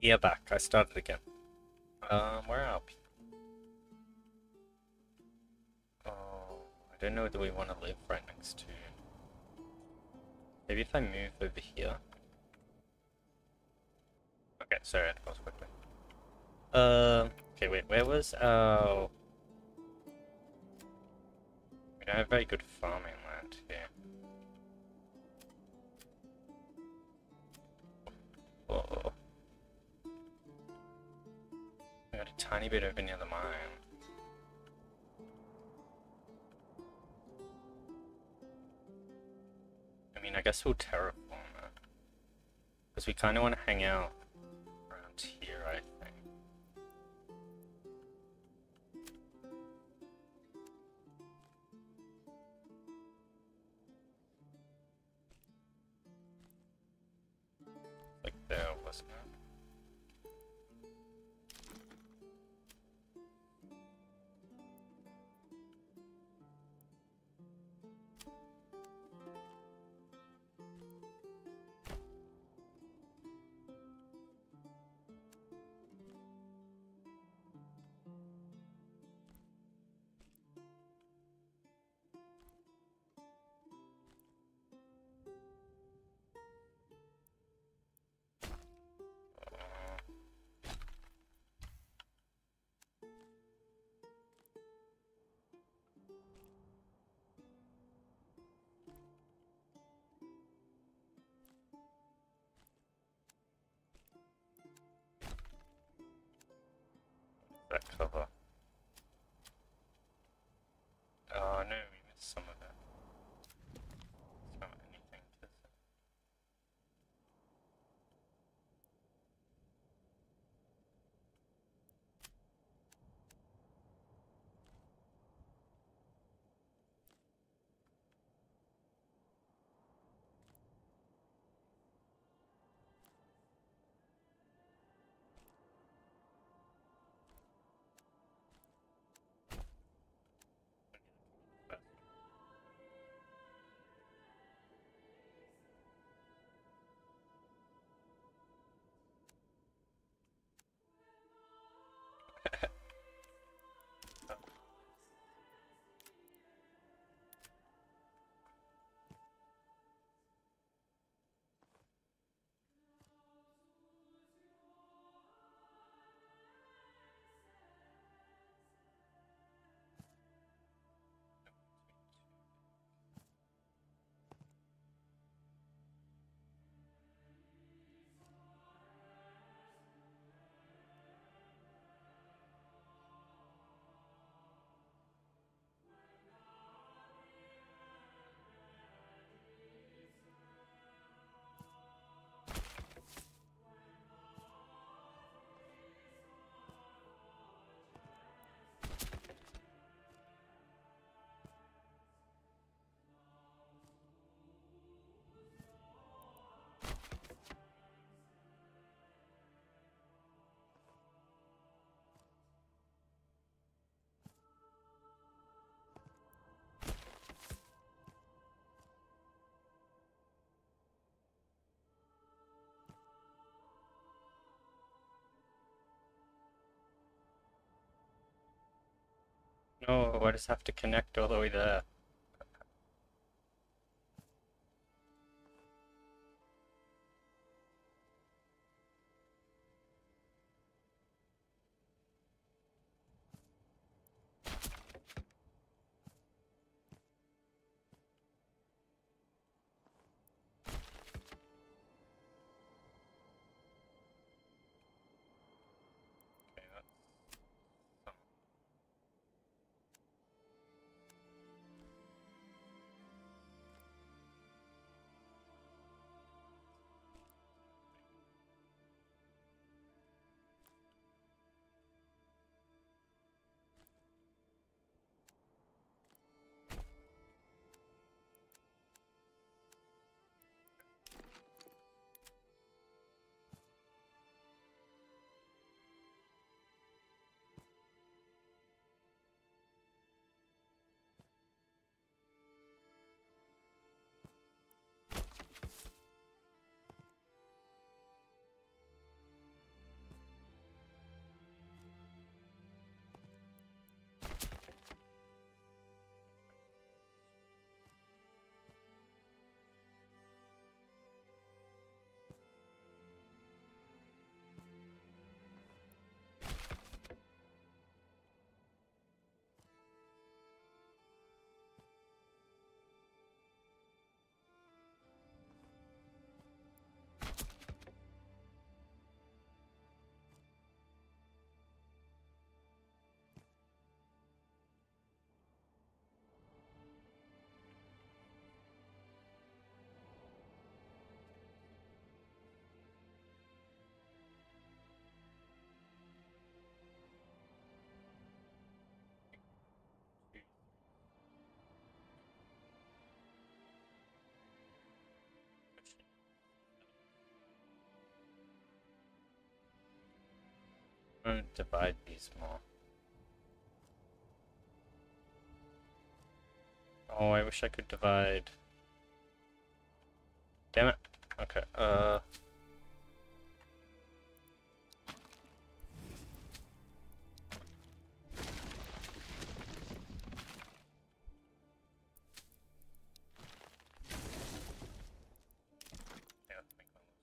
Yeah, back. I started again. Where are people? Oh, I don't know whether we want to live right next to. Maybe if I move over here. Okay, sorry, I had to pause quickly. Okay, wait, where was? Oh, we don't have very good farming land here. Oh, we got a tiny bit over near the mine. I mean, I guess we'll terraform it. Because we kind of want to hang out around here, I think. Like there, wasn't it? That cover. Oh no, we missed some of it. It's not anything, is it? No, I just have to connect all the way there. Okay, that's some. I want to divide these more. Oh, I wish I could divide. Damn it. Okay, yeah, let's make one of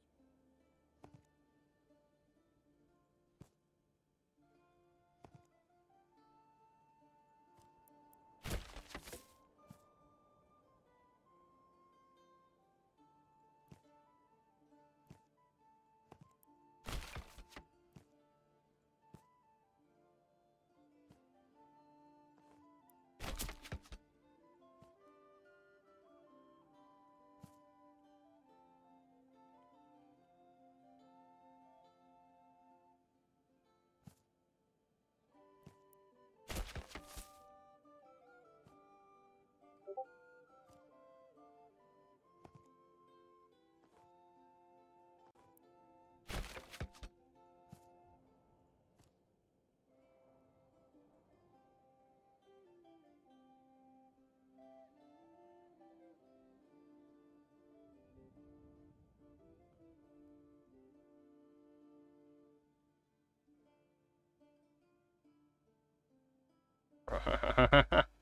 them.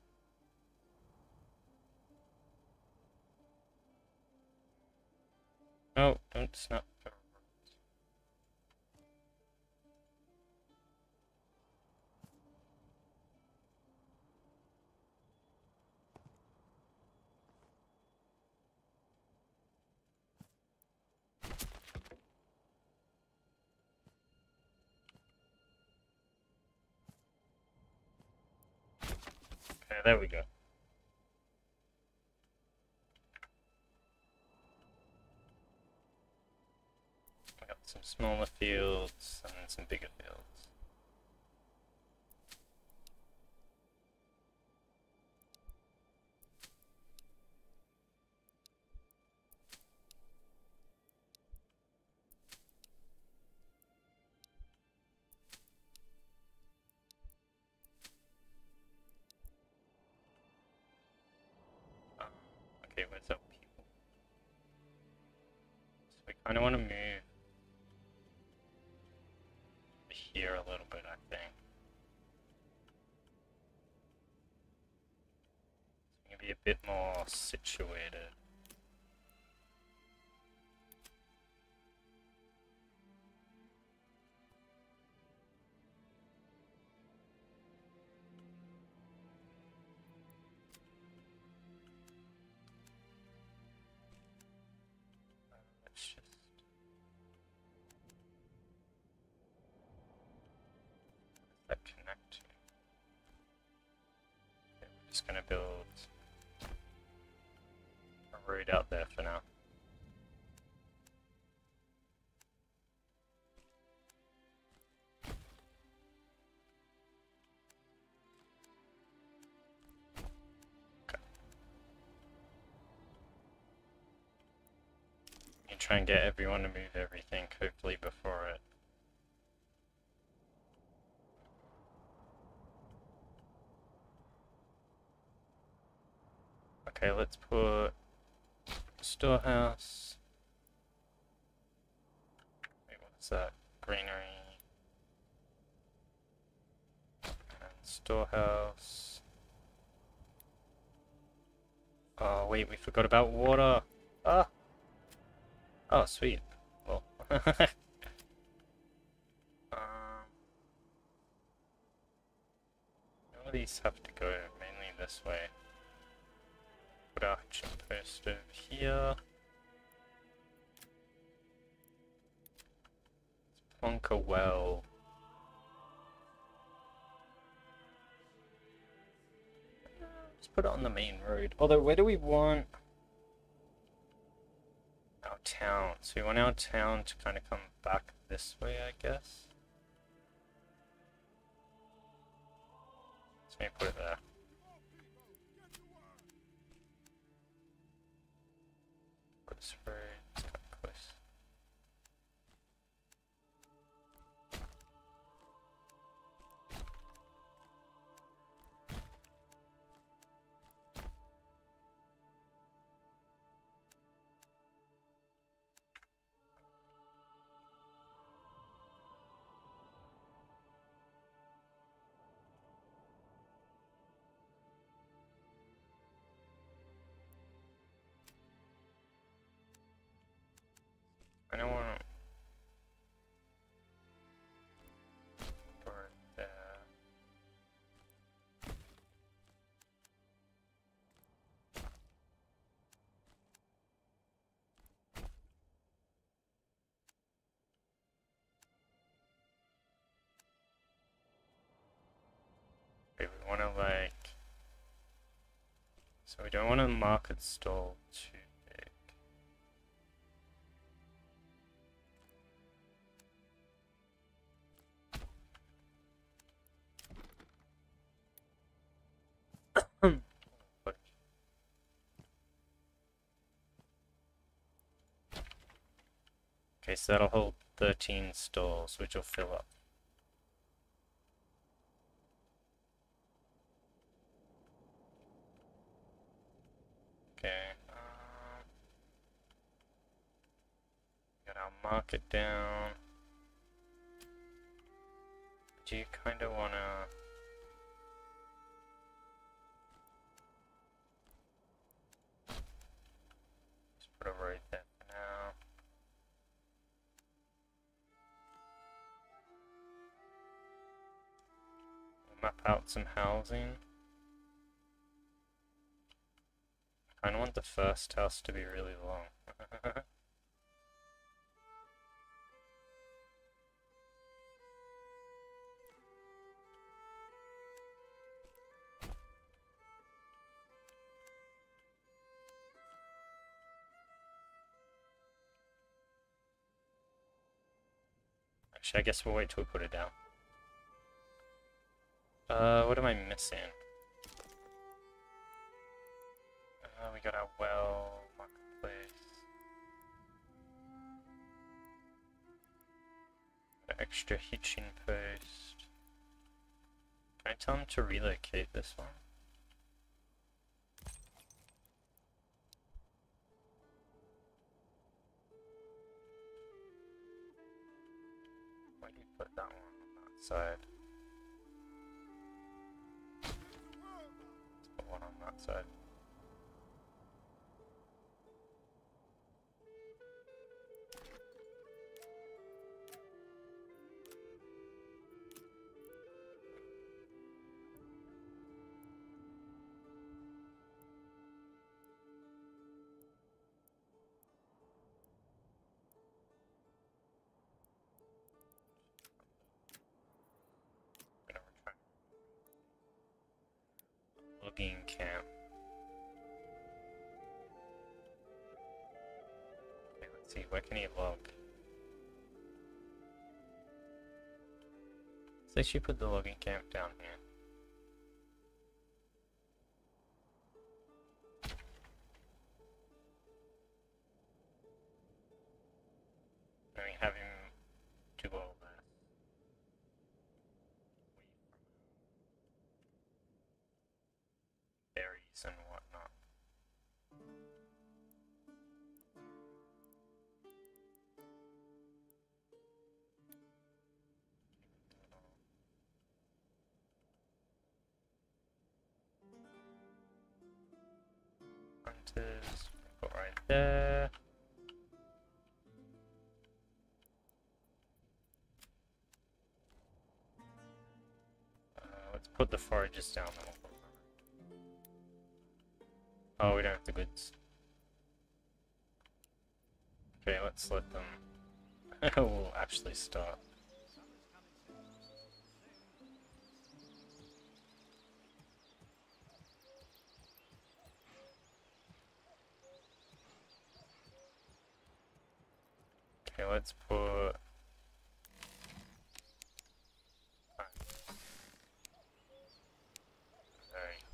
No, don't snap. Okay, there we go. I got some smaller fields and some bigger fields. Okay, where's that people? So we kind of want to move here a little bit, I think. Maybe a bit more situated. Let's just... What does that connect to? Okay, we're just gonna build a road out there for now. You try and get everyone to move everything, hopefully before it. Okay, let's put storehouse. Wait, what's that? Greenery. And storehouse. Oh wait, we forgot about water. Ah. Oh, sweet. Well. All of these have to go mainly this way. Put our hitching post over here. Let's plonk a well. Let's put it on the main road. Although, where do we want our town? So we want our town to kind of come back this way, I guess. So maybe put it there. This road, it's kind of close. Okay, we want to like... So we don't want to market stall too big. But okay, so that'll hold 13 stalls, which will fill up. Okay, got our market down. Do you kind of want to... Just put a road there for now. Map out some housing. I kind of want the first house to be really long. Actually, I guess we'll wait till we put it down. What am I missing? We got our well, marketplace. Got an extra hitching post. Can I tell him to relocate this one? Why do you put that one on that side? Let's put one on that side. Logging camp. Okay, let's see, where can he log? Let's actually put the logging camp down here. And we have him do all this. Berries and whatnot. Hunters, put right there. Let's put the forages down. Oh, we don't have the goods. Okay, let's let them... we'll actually start. Okay, let's put... Very high.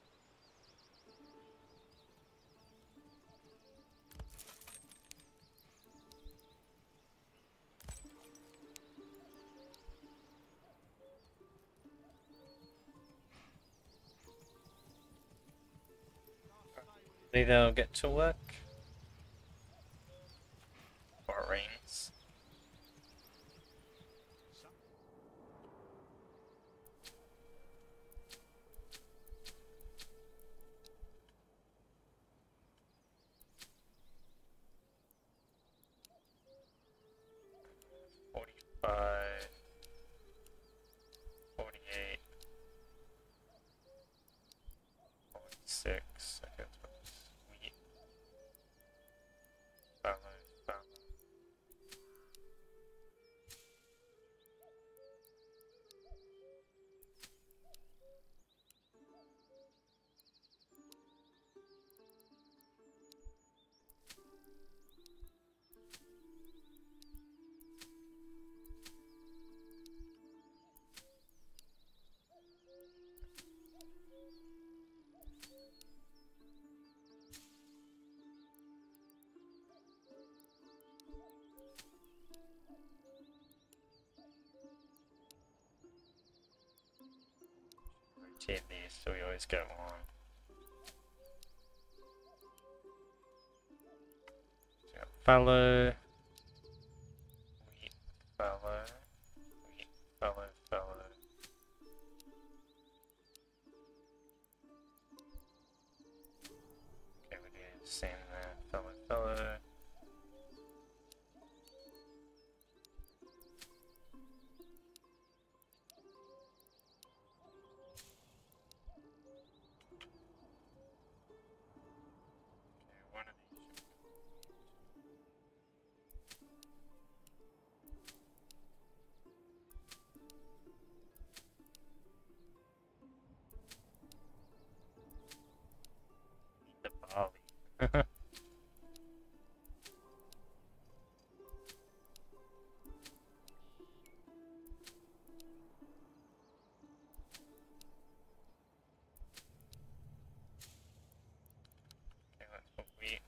Hopefully they'll get to work. Or it rains. Five, 48, 46. Okay, that's wheat. rotate these so we always get one. So we got fallow, wheat, fallow, wheat, fallow, fallow. Okay, we do the same there, fallow, fallow. One of these should the barley. Okay, let's put wheat.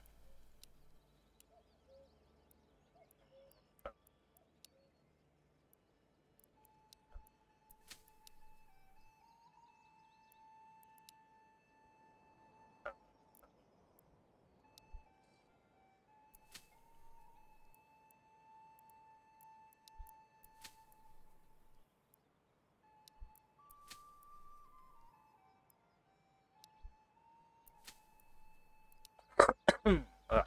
Ah,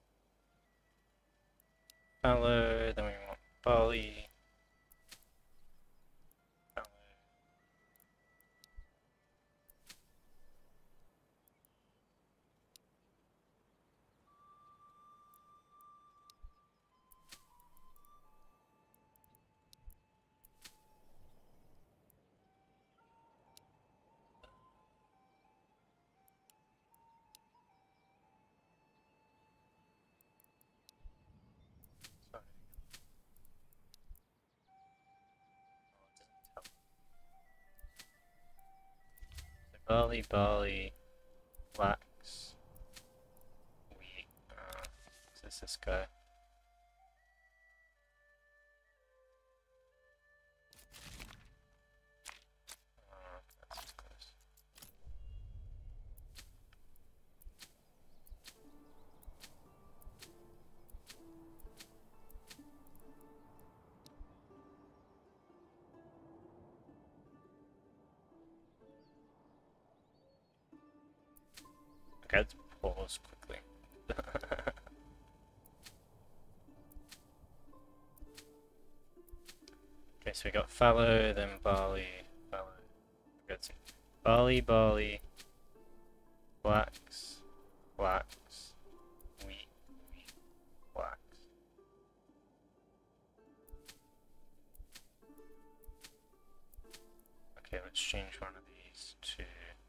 fallow, then we want barley. Fallow. Sorry. Oh, it doesn't tell. So barley, barley, flax, wheat. So this guy. That's close. Okay, let's pause quickly. Okay, so we got fallow, then barley, fallow. We got some barley, barley, flax, flax, wheat, wheat, flax. Okay, let's change one of these to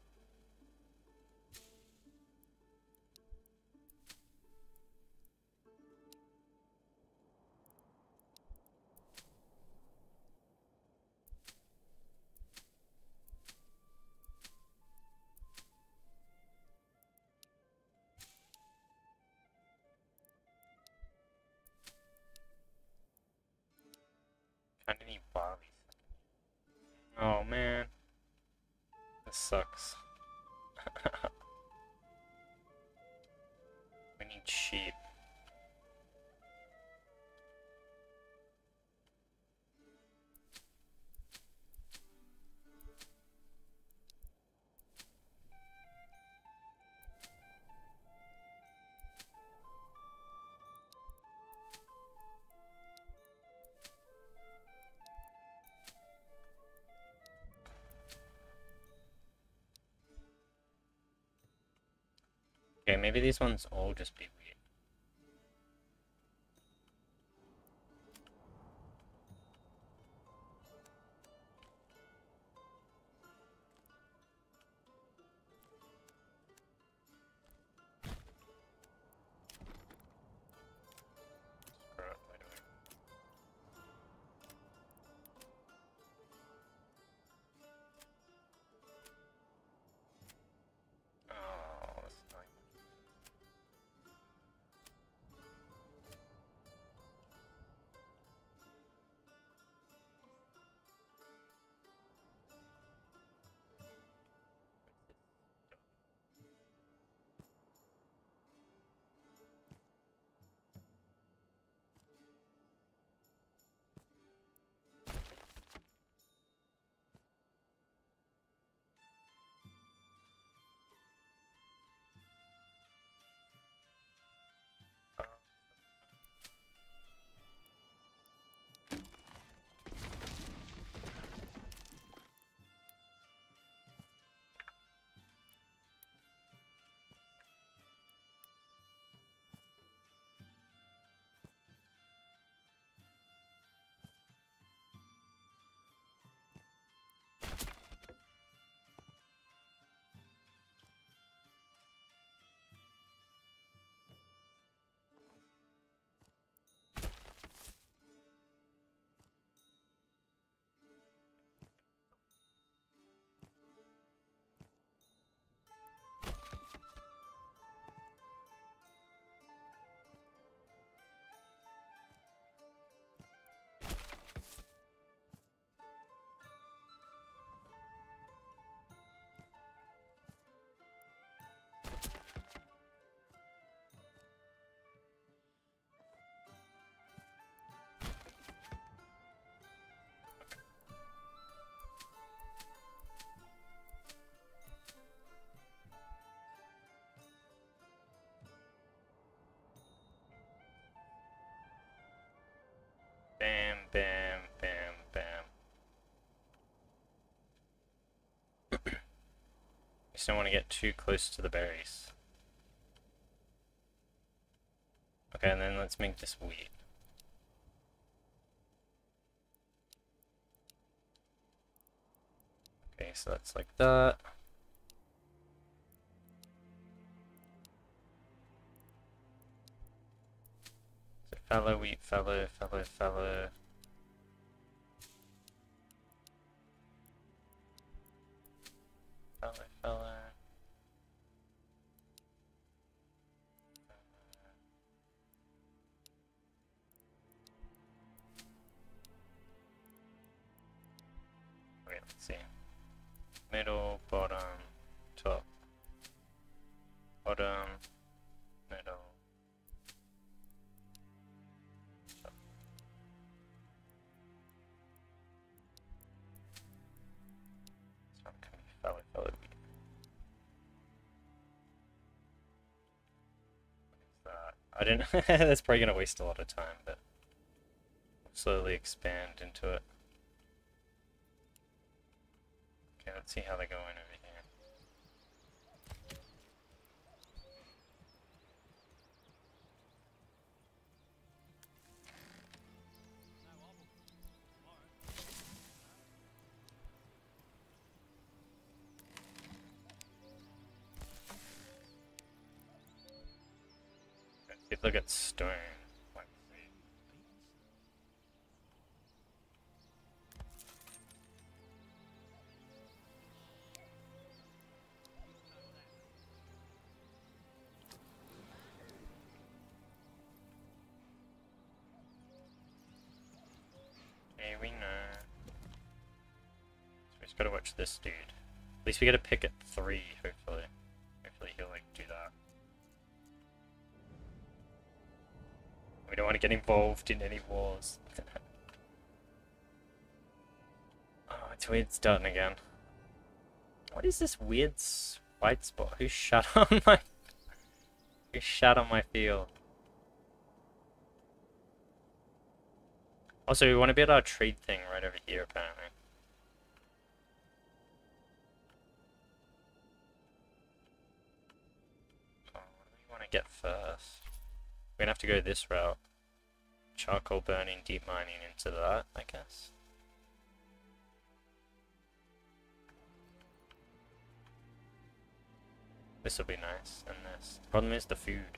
kinda need barley. Oh man. This sucks. We need sheep. Okay, maybe these ones all just be weird. Screw it, wait, wait. Oh, that's annoying. Bam, bam, bam, bam. Just don't want to get too close to the berries. Okay, and then let's make this wheat. Okay, so that's like that. So fallow wheat, fallow, fallow, fallow. Fallow, fallow. Wait, let's see. Middle, bottom, top. Bottom, middle. Top. This one can be fallow, fallow wheat. I don't know. That's probably gonna waste a lot of time, but we'll slowly expand into it. Okay, let's see how they're going over here. Okay, see if they get stone. Let's see. Okay, we know. So we just gotta watch this dude. At least we get a pick at 3, hopefully. Hopefully he'll like do that. We don't want to get involved in any wars. Oh, it's weird starting again. What is this weird white spot? Who shut on my... Who shut on my field? Also, we want to build our trade thing right over here, apparently. Oh, what do we want to get first? We're gonna have to go this route. Charcoal burning, deep mining into that, I guess. This will be nice, and this. Problem is the food.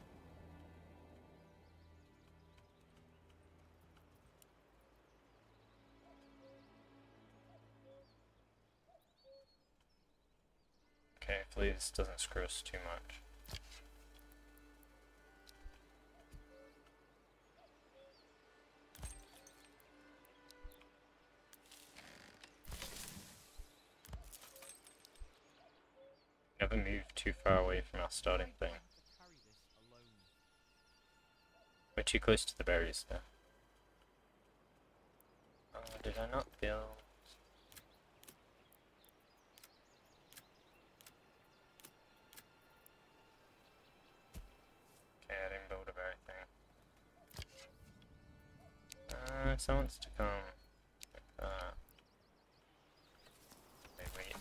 Okay, hopefully this doesn't screw us too much. Never move too far away from our starting thing. We're too close to the berries there. Oh, did I not build? Okay, I didn't build a berry thing. Someone's to come. Wait.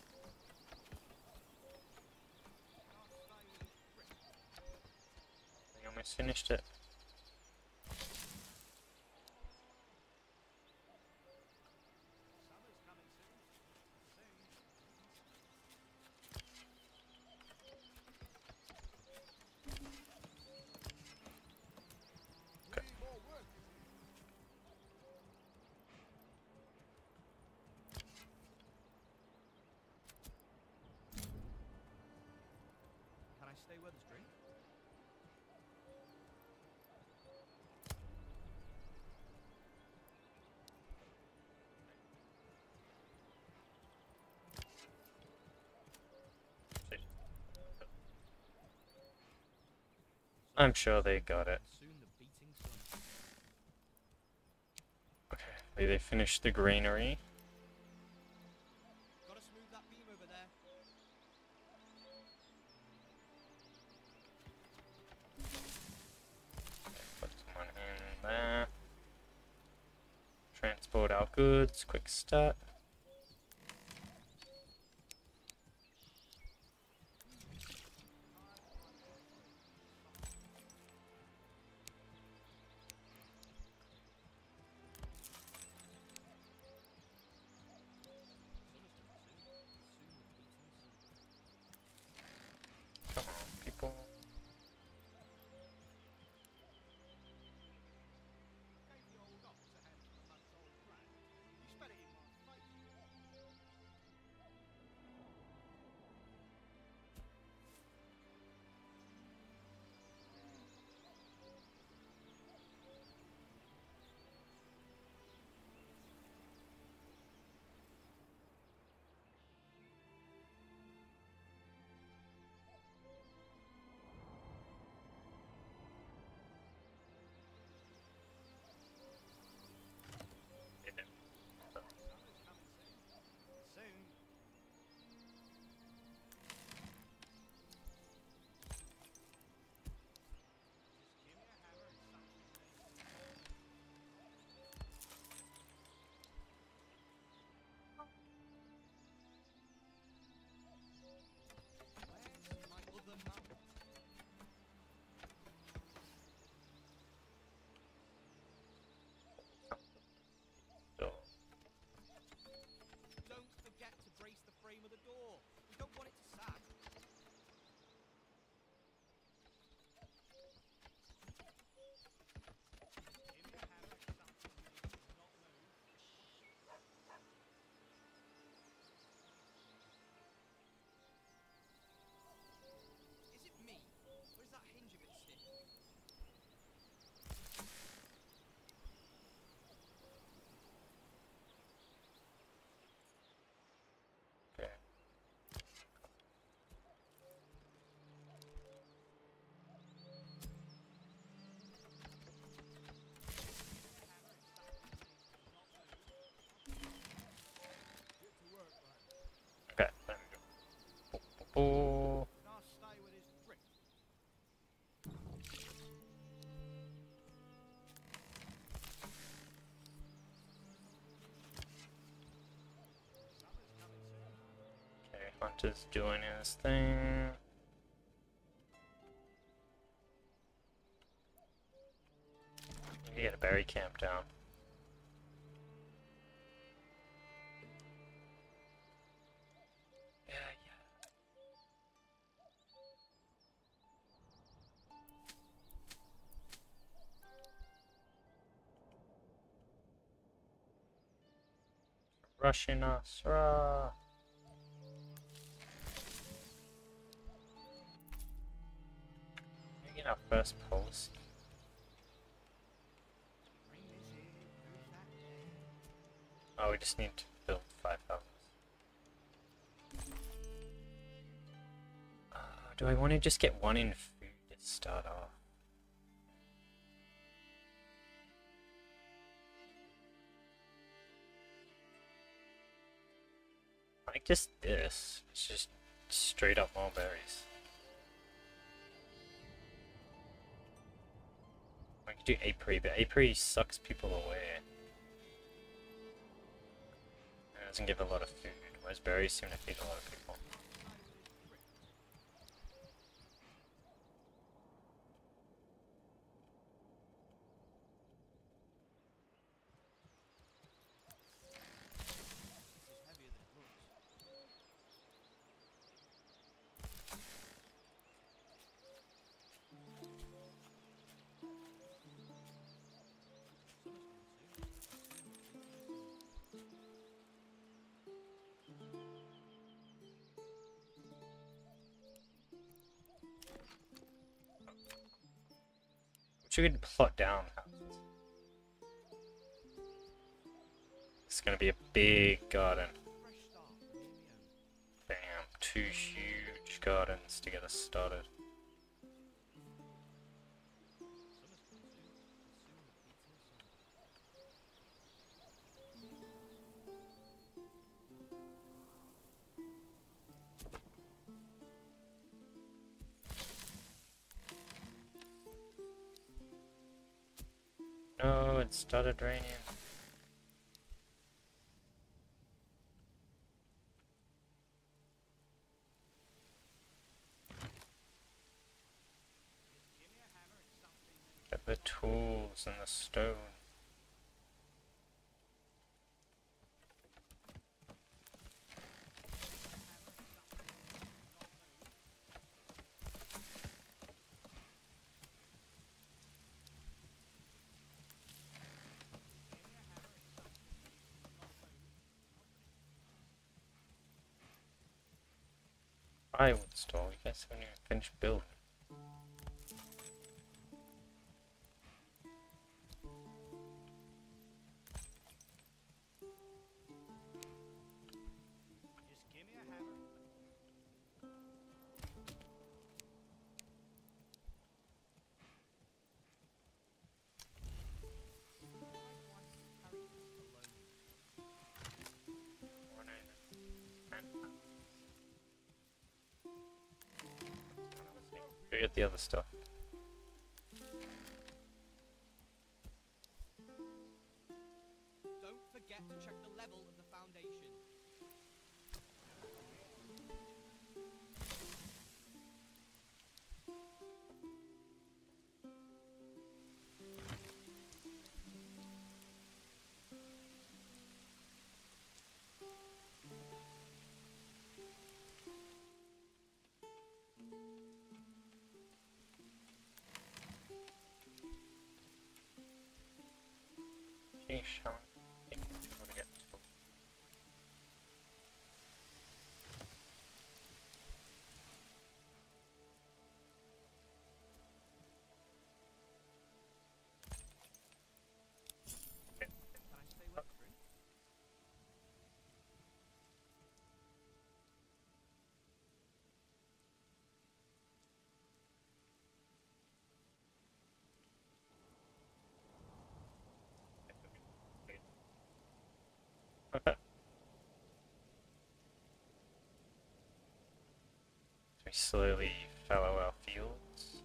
We almost finished it. Stay where there's drink. I'm sure they got it. Okay, they finished the granary. Gotta smooth that beam over there. Put someone in there. goods, quick start. Come on, people. Gave the old ox a hand for a month's old brat. You spat it in my face. Soon. Just give me a hammer and something please. Where's my other mum? So, Don't forget to brace the frame of the door. We don't want it to sag. Give me a hammer and something please. Not move. Is it me? Or is that hinge a bit stiff? okay. Okay, there we go. Oh, Now stay with his grip. Summer's coming soon. okay, Hunter's doing his thing. Need to get a berry camp down. Yeah, yeah. Rushing us, rah! We get our first post. Spring is here. Who is that there? Oh, we just need to build 5 houses. Do I want to just get one in food to start off? Like just this. It's just straight up mulberries. I could do apiary, but apiary sucks people away. It doesn't give a lot of food, whereas berries seem to feed a lot of people. This is heavier than it looks. Which we could plot down houses. It's gonna be a big garden. Fresh start from near me own. Bam, 2 huge gardens to get us started. Summer's coming soon. The sooner the beats in summer. No, it started raining. get the tools and the stone. I would store. You guys haven't even finished building. Just give me a hammer. Go get the other stuff. Don't forget to check the level of the foundation. Sheesh, how many things do you want to get to? Can I stay with the drink? Okay. So we slowly fallow our fields.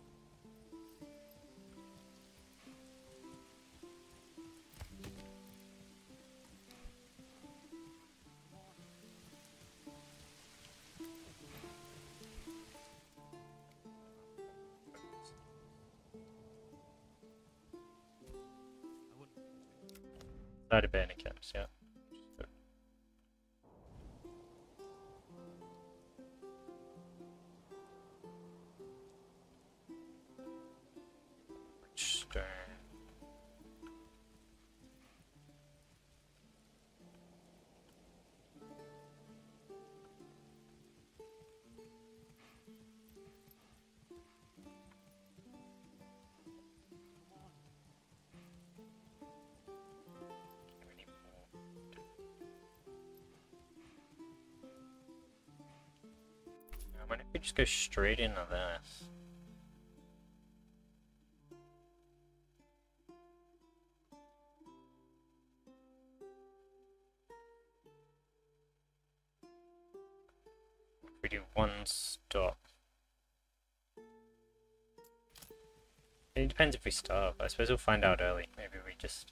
I wouldn't. Side of bandit camps, yeah. Stone. We need more. I wonder if we just go straight into this. We do one stop. It depends if we starve. I suppose we'll find out early. Maybe we just...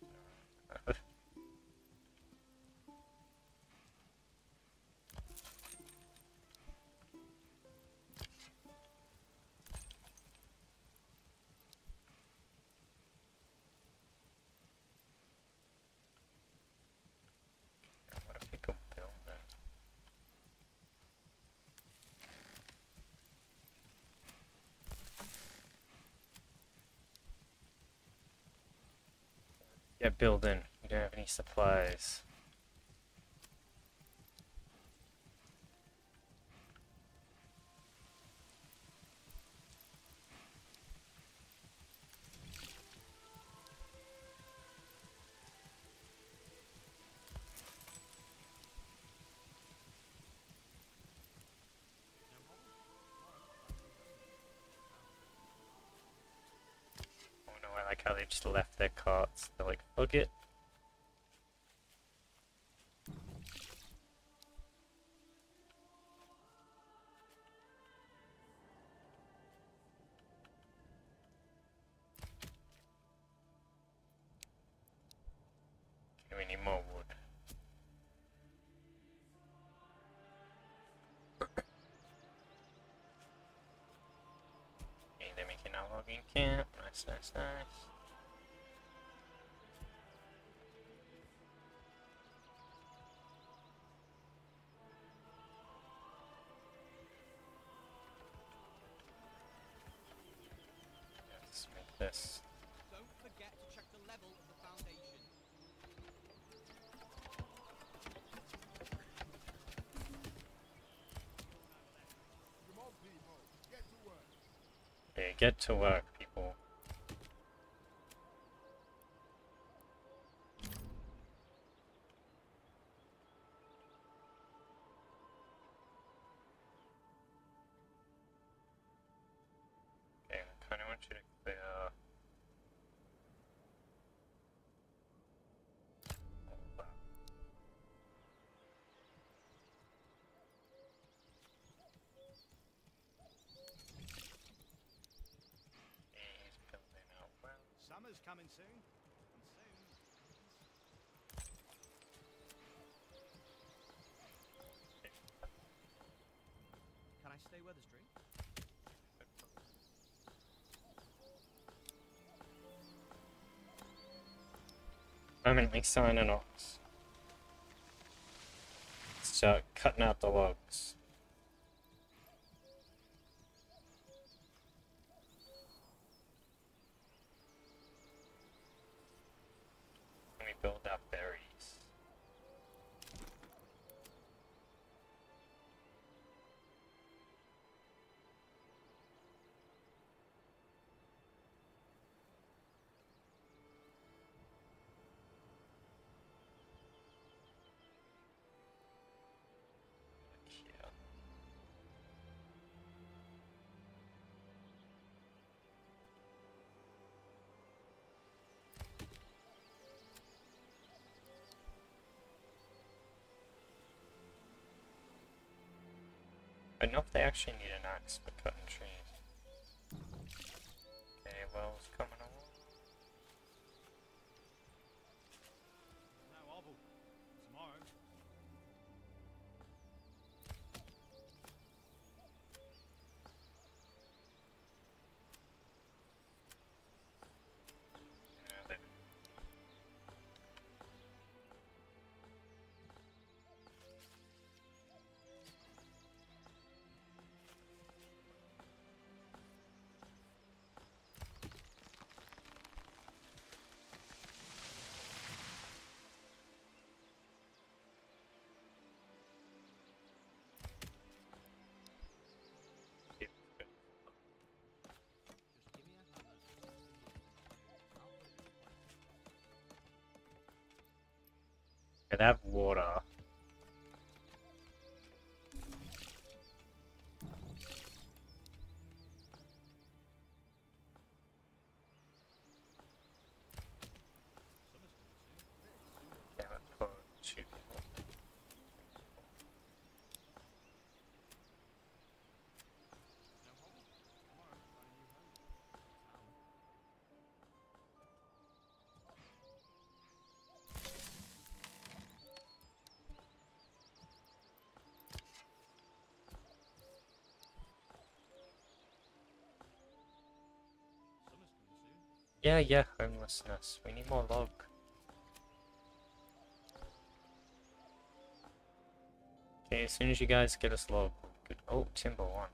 What if we go build then? Yeah, building. We don't have any supplies. Oh no, I like how they just left their carts. They're like, fuck it. Okay, we need more wood. Okay, they're making our logs. logging camp. Nice, nice, nice. Let's make this. Don't forget to check the level of the foundation. Come on, people. Get to work. Okay, get to work, people. Okay, I kind of want you to clear all that. He's building out well. Summer's coming soon. And soon. Can I stay with us, drink? Permanently sign an ox. Start cutting out the logs. Let me build out berries. Yeah. I don't know if they actually need an axe for cutting trees. Okay, well, it's coming along. No hobble. Tomorrow. Yeah, they keep it. Just give me a hammer. I'll put it in place. Okay, they have water. Summer's coming soon. Okay, let's put two people. No hobble. Tomorrow, find a new home. Town. Summer's coming soon. Yeah, yeah, homelessness. We need more log. Okay, as soon as you guys get us log, good. Oh, timber one.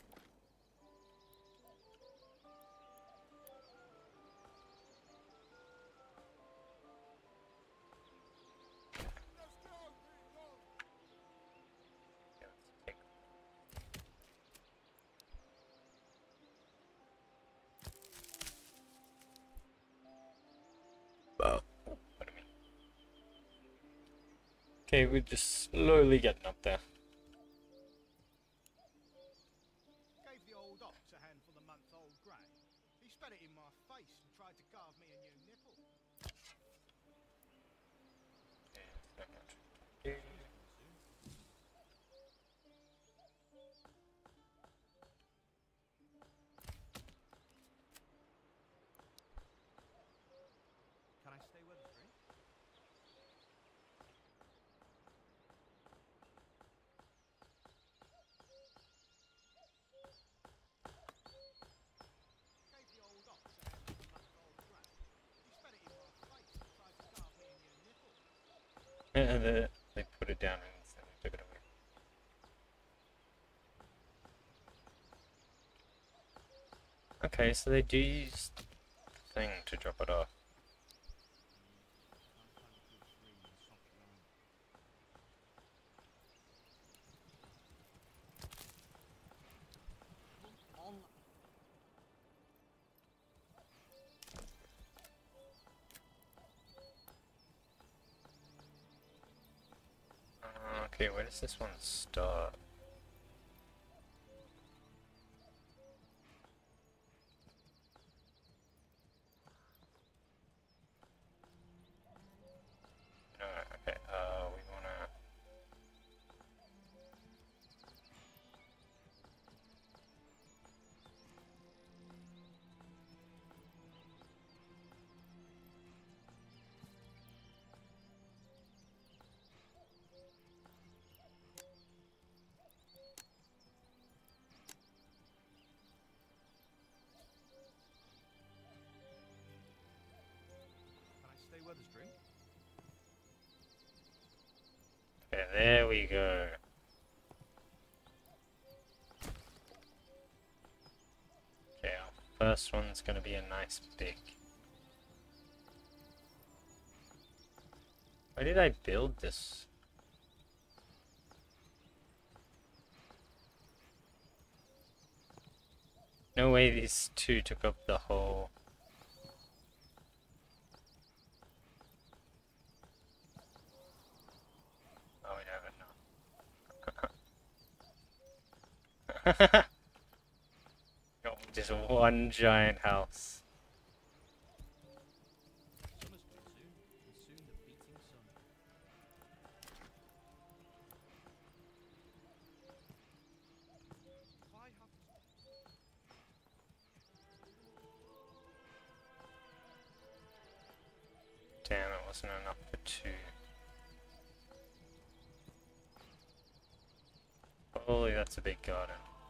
Let's go, people. Yeah, let's take. What do you mean? Okay, we're just slowly getting up there. Gave the old ox a handful of month-old grey. He spat it in my face and tried to carve me a new nipple. Okay, that's not much. Okay. Can I stay with us, drink? Gave the old They put it down and took it away. Okay, so they do use the thing to drop it off. Okay, where does this one start? No, okay, we wanna... Can I stay with us, drink? Okay, there we go. Okay, our first one's gonna be a nice big... Why did I build this? No way these two took up the whole... Oh, we don't have it now. Got just one giant house. Summer's coming soon, and soon the beating sun. If I have to... Damn, it wasn't enough for two. Holy, that's a big garden.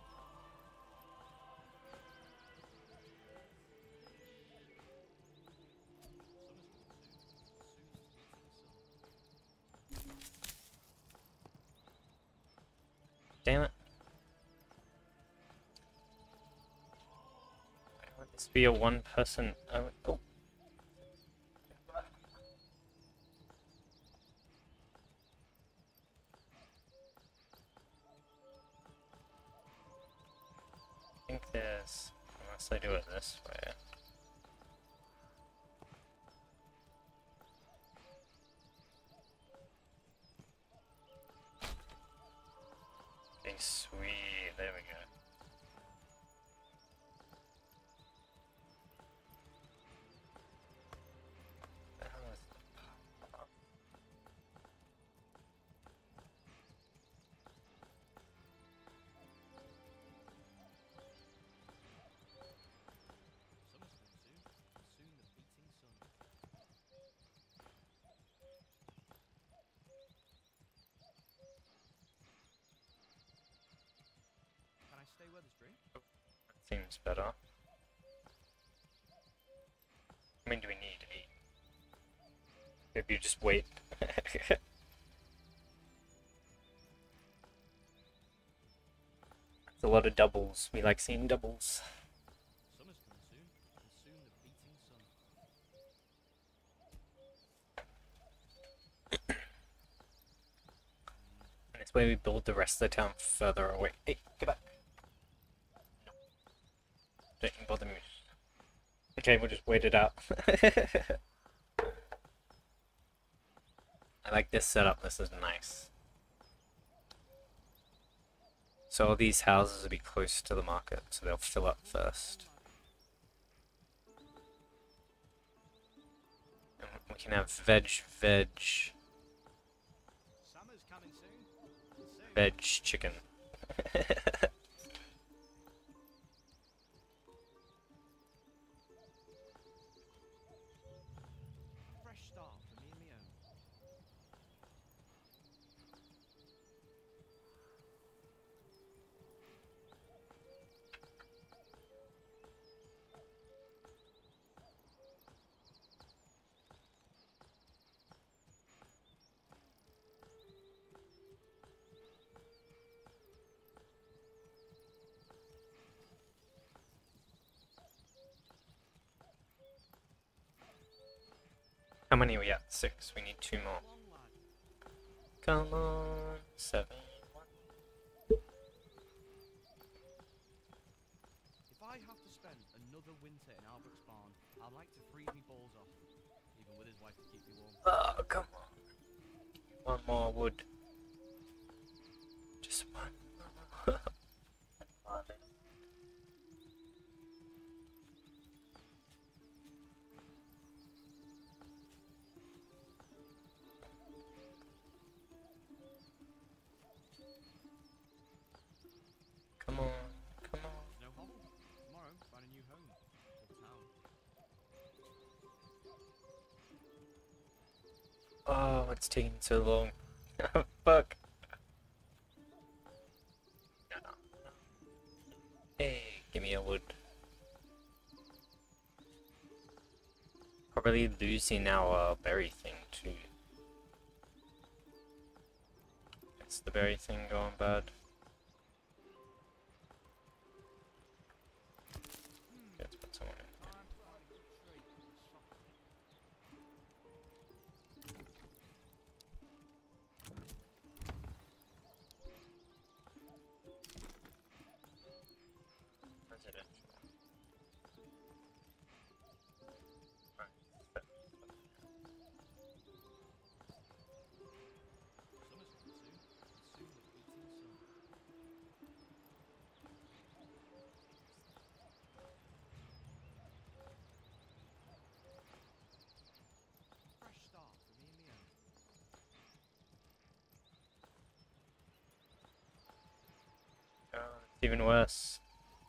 Damn it. I want this to be a one person. Oh. I think there's, unless I do it this way. Okay, sweet, there we go. That was Summer's coming soon, and soon the beating sun. Can I stay with us, drink? Seems better. I mean, do we need to eat? Maybe you just wait. It's a lot of doubles. We like seeing doubles. Summer's coming soon, and soon the beating sun. And it's where we build the rest of the town further away. Hey, get back. No. Don't even bother me. Okay, we'll just wait it out. I like this setup. This is nice. So all these houses will be close to the market, so they'll fill up first. And we can have veg, Summer's coming soon, and soon... veg chicken. Fresh start for me and me own. How many are we at? 6. We need 2 more. Come on, lad. Come on. 7. If I have to spend another winter in Albert's barn, I'd like to freeze me balls off, even with his wife to keep me warm. Oh, come on. One more wood. Just one more. Come on, come on. No hovel. Tomorrow, find a new home. Or town. Oh, it's taking so long. Fuck. Hey, give me a wood. Probably losing our berry thing too. It's the berry thing going bad. Let's put someone in. Time to find a good tree with a soft Residential. Summer's coming soon. And soon the beating sun. Fresh start for me and me own. Oh, it's even worse.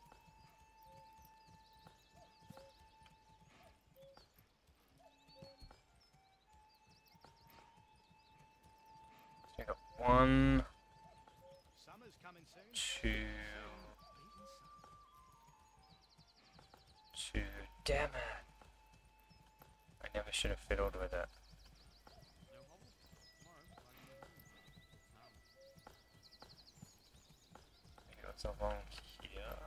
So we got 1, Summer's coming soon. 2, Beating sun. 2. Damn it! I never should have fiddled with it. No hovel. Tomorrow, find a new home. Or town. Maybe what's along here?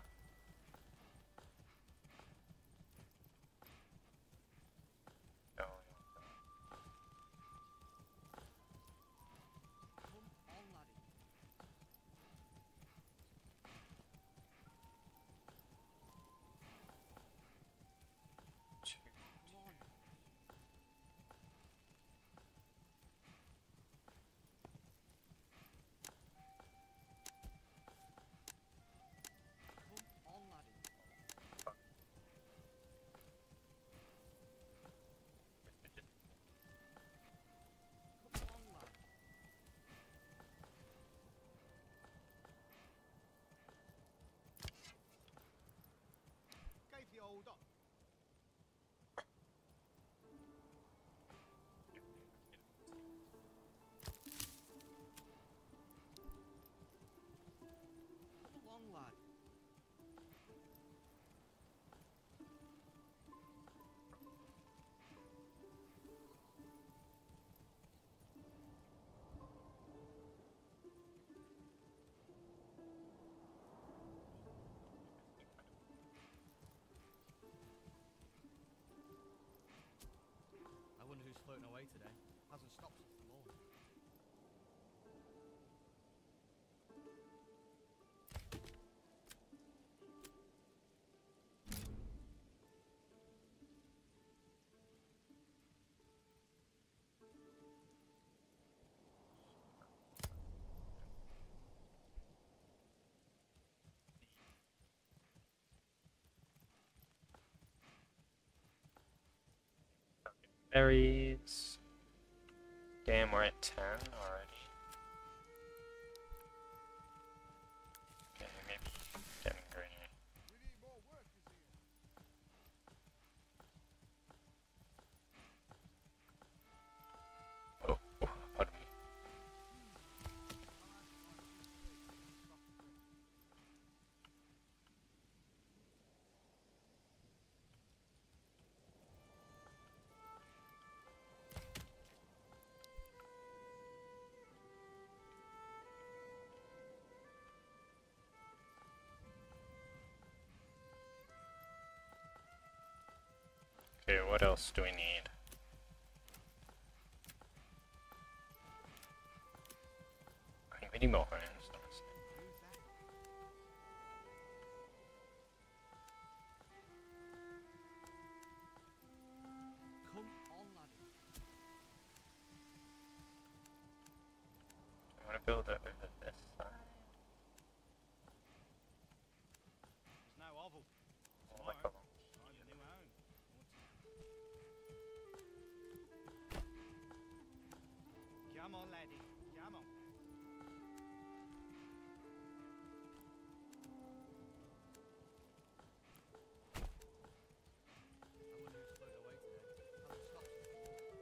Oh, Come on, laddie. two. Come on. Come on, laddie. Come on, lad. Gave the old up. Come on, lad. I wonder who's floating away today. Hasn't stopped since the morning. Berries. Damn, we're at 10 already. Okay, maybe getting green. We need more workers here. Oh, oh, pardon me. Okay, what else do we need? We need more homes, honestly. Who's that? Come on, laddie. I want to build it over this side. There's no oval. Oh my god. Find a new home. Come on, laddie. Come on. I wonder who's floated away today. Hasn't stopped since the war.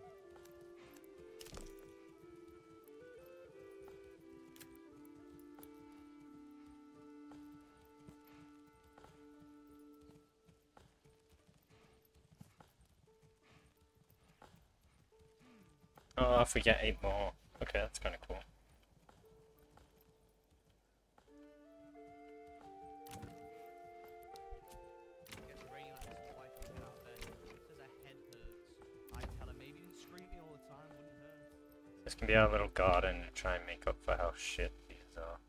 Oh, if we get 8 more. Okay, that's kind of cool. Gets raining like his wife and get out of bed. Says her head hurts. I tell her maybe you didn't scream at me all the time, wouldn't hurt. This can be our little garden and try and make up for how shit these are.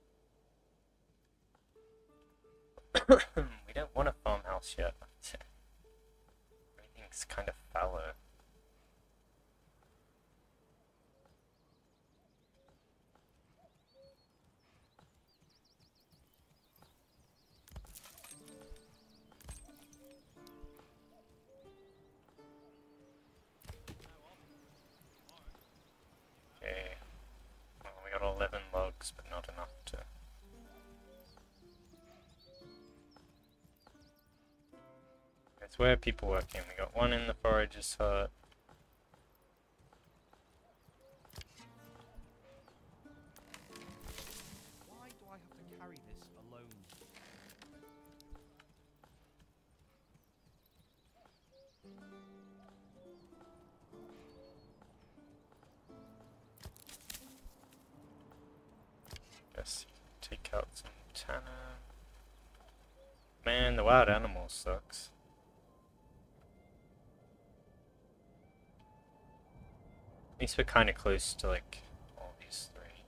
We don't want a farmhouse yet. Everything's kind of fallow. Okay. Well, we got 11 logs, but not enough to. It's where people working. We got one in the forager's hut. Why do I have to carry this alone? Guess take out some tanner. Man, the wild animal sucks. At least we're kind of close to like all these three.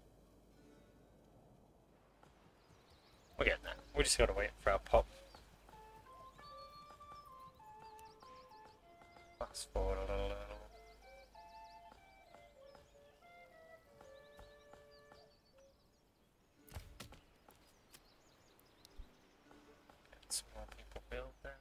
We're getting there. We just gotta wait for our pop. Fast forward a little. Get some more people build then.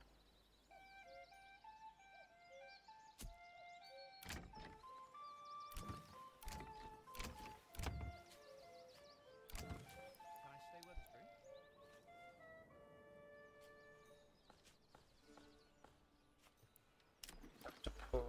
Can I stay where the tree? Have to pull.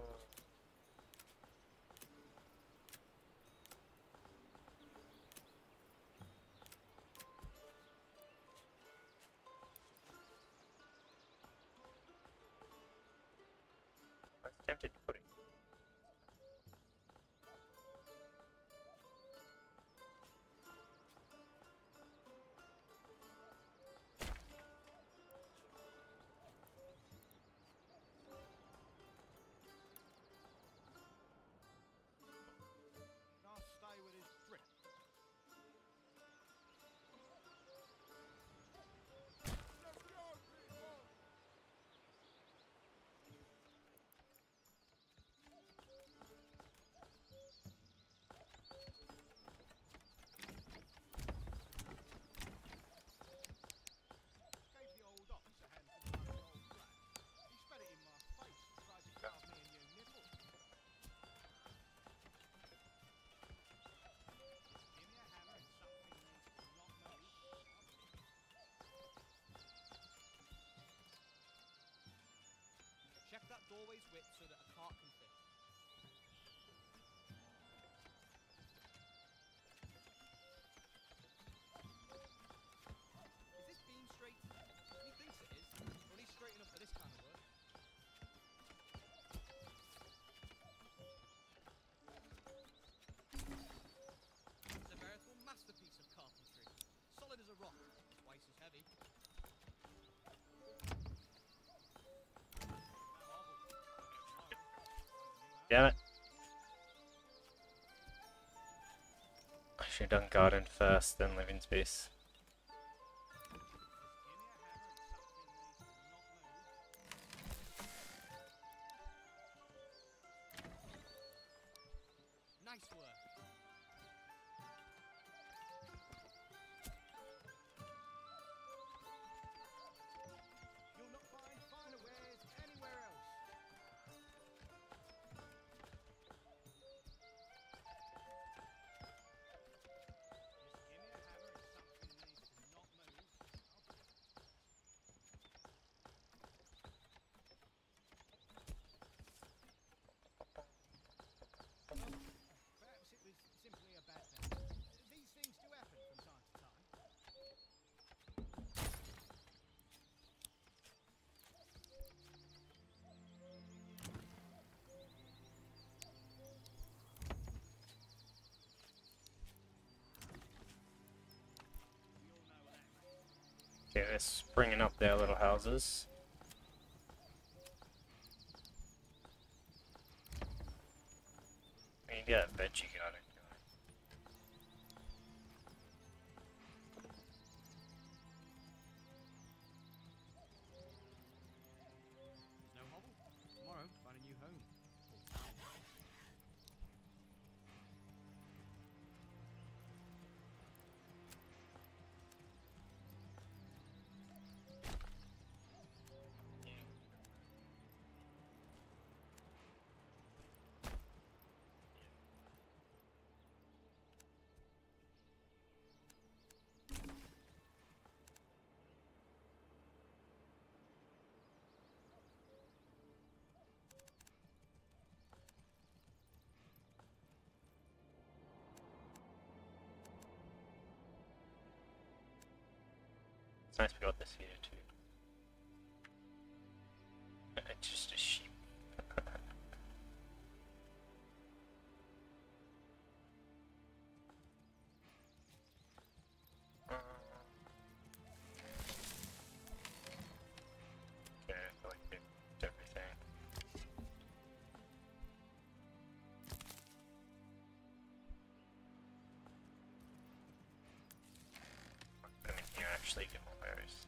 I was tempted to put it. Can't stay with his drip. Gave the old ox a handful of month old grass. He spat it in my face and tried to carve me a new nipple. Give me a hammer and something you not know. Check that doorway's width so that a cart can fit. Is this beam straight? He thinks it is. Only straight enough for this kind of work. It's a veritable masterpiece of carpentry. Solid as a rock, twice as heavy. Damn it. I should done garden first, then living space. Nice work. You'll not find finer wares anywhere else. Just give me a hammer and something needs to not move. Perhaps it was simply a bad day. These things do happen from time to time. We all know what that means. Okay, they're springing up their little houses. We need to get a veggie garden going. No hobble. Tomorrow, find a new home. It's nice we got this here too. It's just a sheep. Okay, I feel like they did everything. Come in here, actually get more berries.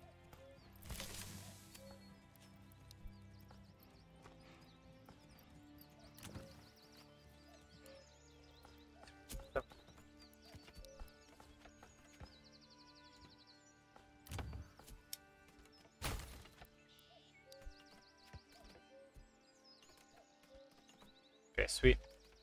Okay, sweet.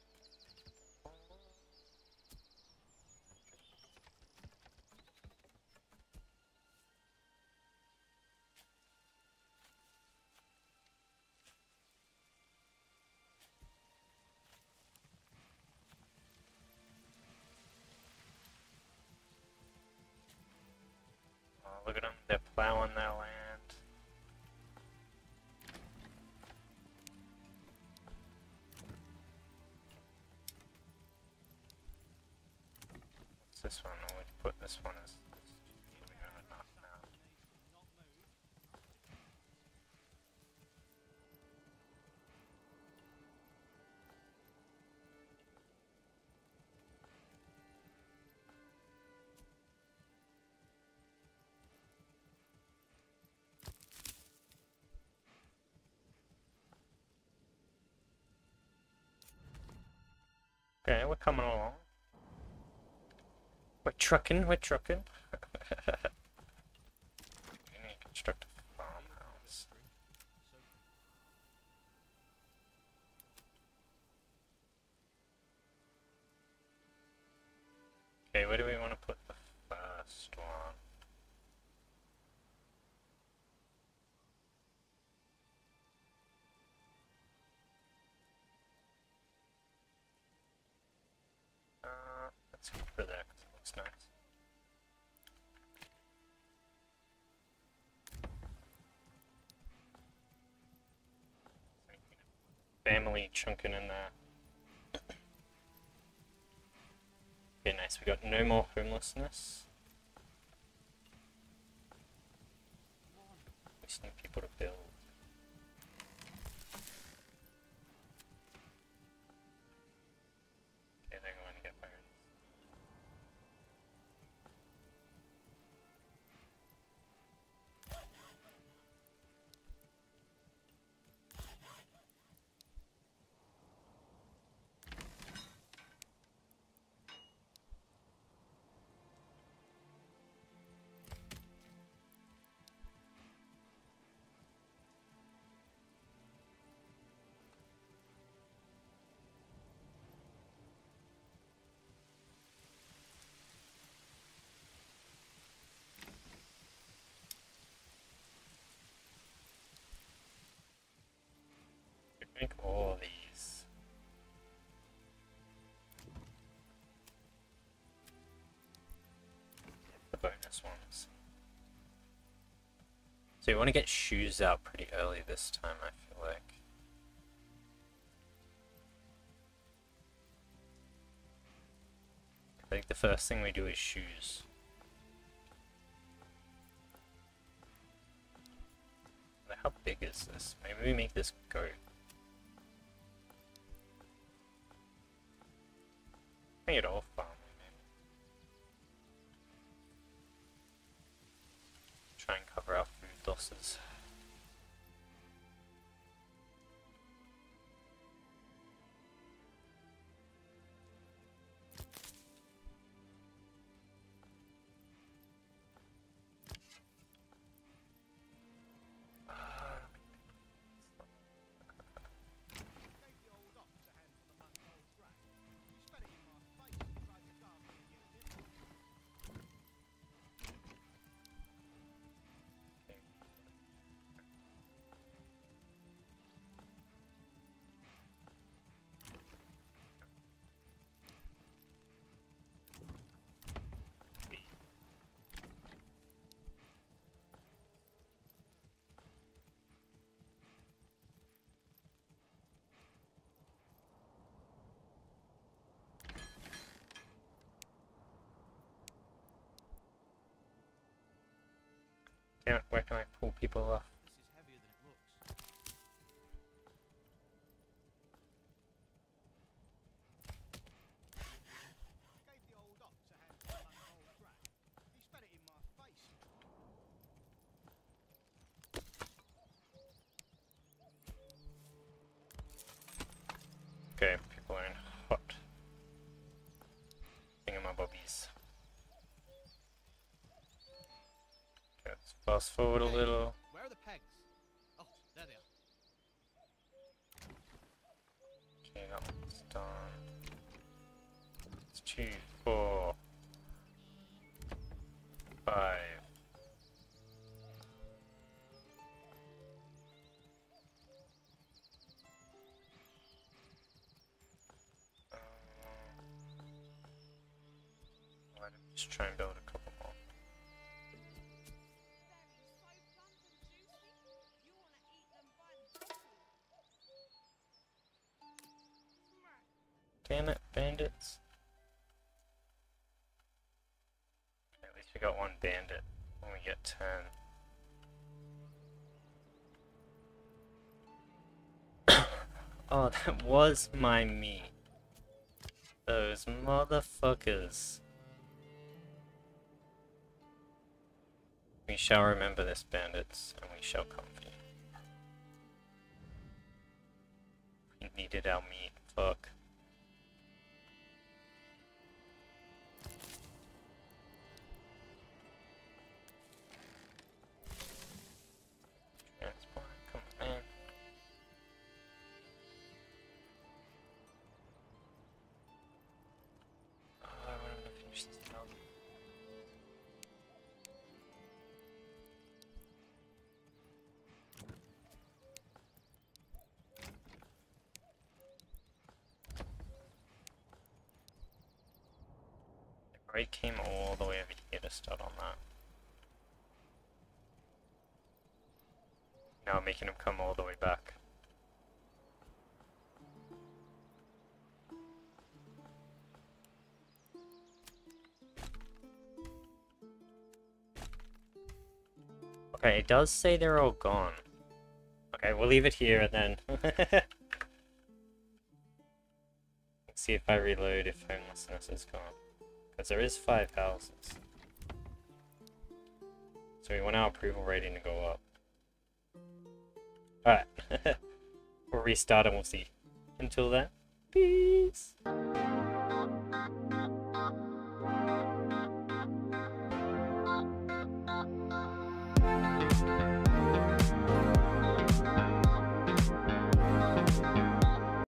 Oh, look at them, they're plowing their land. What's this one? Oh, we put this one as... We have enough now. Okay, we're coming along. We're trucking, we're trucking. We need to construct a farmhouse. Okay, where do we want to put the first one? Let's go for there, 'cause it looks nice. Family chunking in there. Okay, nice. We got no more homelessness. We just need people to build. Okay, they're going to get burned. Make all of these. The bonus ones. So you want to get shoes out pretty early this time, I feel like. I think the first thing we do is shoes. How big is this? Maybe we make this goat. Make it all farming, maybe. Try and cover our food losses. Gave the old ox a hand for the month-old grey. He spat it in my face and tried to carve me a little nibble. Damn it, where can I pull people off? This is heavier than it looks. Gave the old ox a hand for the month-old grey. He spat it in my face. Okay, people are in hot thingamabobbies. Okay, let's fast forward a Hey, little. Where are the pegs? Oh, there they are. Okay, that one's done. It's 2, 4, 5. Why don't we just try and build a couple more? Damn it, bandits. At least we got one bandit when we get 10. Oh, that was my meat. Those motherfuckers. We shall remember this, bandits, and we shall come for you. We needed our meat, fuck. Transport, come on, man. Oh, I want to finish this town. The raid came all the way over here to start on that. Now making him come all the way back. Okay, it does say they're all gone. Okay, we'll leave it here and then see if I reload if homelessness is gone. Because there is 5 houses. So we want our approval rating to go up. Alright. We'll restart and we'll see. Until then, peace!